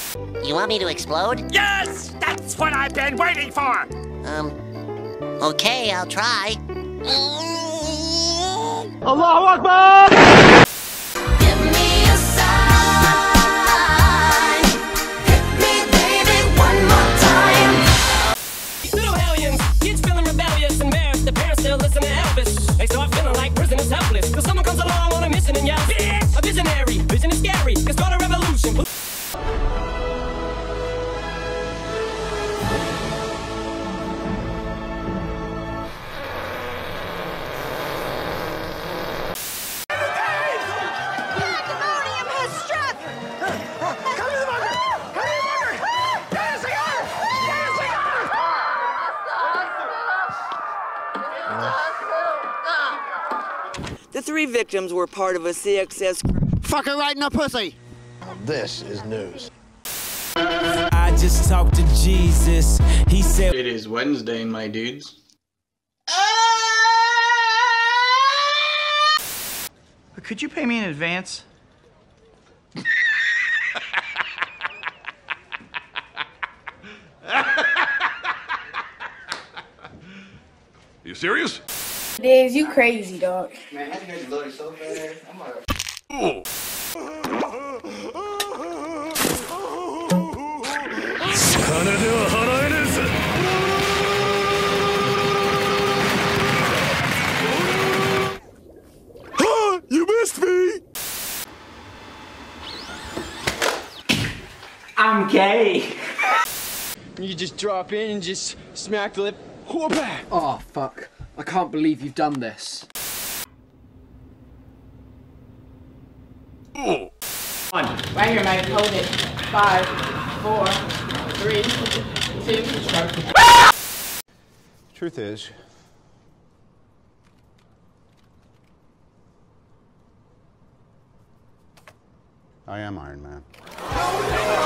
You want me to explode? Yes! That's what I've been waiting for! Okay, I'll try. Allahu Akbar! Give me a sign. Hit me, baby, one more time. Little hellions, kids feeling rebellious, embarrassed. The parents still listen to Elvis. They start feeling like prisoners helpless. Till someone comes along on a mission and yells, "Bitch!" A visionary, vision is scary. Can start a revolution. The 3 victims were part of a CXS crew. Fuck her right in the pussy! This is news. I just talked to Jesus. He said it is Wednesday, my dudes. Could you pay me in advance? You serious? Diz, you crazy, dog. Man, that nigga loaded so fast. I'm like, You missed me! I'm gay. you just drop in and just smack the lip. Whoop-a! Oh, fuck. I can't believe you've done this. Right here, mate. Hold it. 5, 4, 3, 2, stroke. Truth is, I am Iron Man.